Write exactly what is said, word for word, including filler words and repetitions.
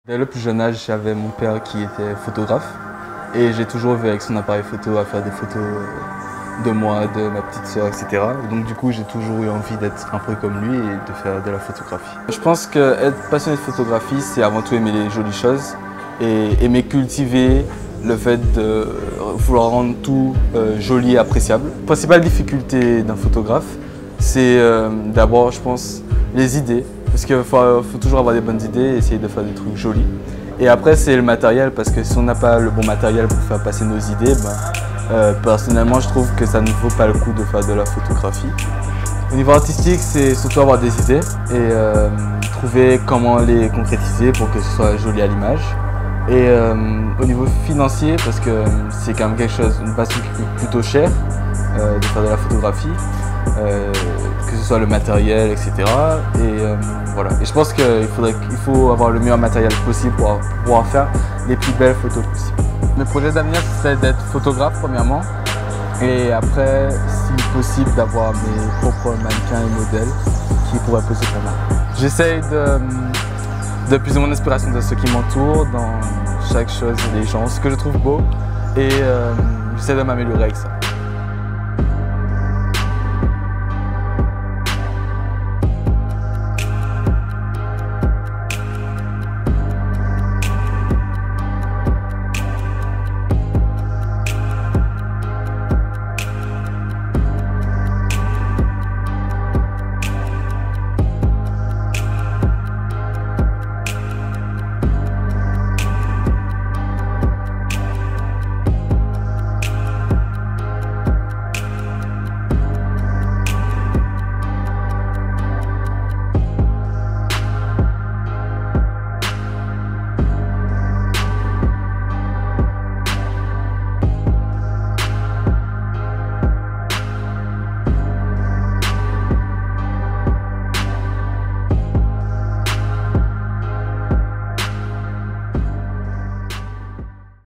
Dès le plus jeune âge, j'avais mon père qui était photographe et j'ai toujours vu avec son appareil photo à faire des photos de moi, de ma petite sœur, et cetera. Donc du coup, j'ai toujours eu envie d'être un peu comme lui et de faire de la photographie. Je pense qu'être passionné de photographie, c'est avant tout aimer les jolies choses et aimer cultiver le fait de vouloir rendre tout euh, joli et appréciable. La principale difficulté d'un photographe, c'est euh, d'abord, je pense, les idées. Parce qu'il faut, faut toujours avoir des bonnes idées et essayer de faire des trucs jolis. Et après, c'est le matériel, parce que si on n'a pas le bon matériel pour faire passer nos idées, ben, euh, personnellement, je trouve que ça ne vaut pas le coup de faire de la photographie. Au niveau artistique, c'est surtout avoir des idées et euh, trouver comment les concrétiser pour que ce soit joli à l'image. Et euh, au niveau financier, parce que c'est quand même quelque chose, une passion qui coûte plutôt cher, euh, de faire de la photographie, euh, que ce soit le matériel, et cetera. Et euh, voilà. Et je pense qu'il faudrait, qu'il faut avoir le meilleur matériel possible pour, pour pouvoir faire les plus belles photos possibles. Mes projets d'avenir, ce serait d'être photographe premièrement, et après, si possible, d'avoir mes propres mannequins et modèles qui pourraient poser pour moi. J'essaye de de puiser mon inspiration de ce qui m'entoure, dans chaque chose, les gens, ce que je trouve beau, et euh, j'essaie de m'améliorer avec ça.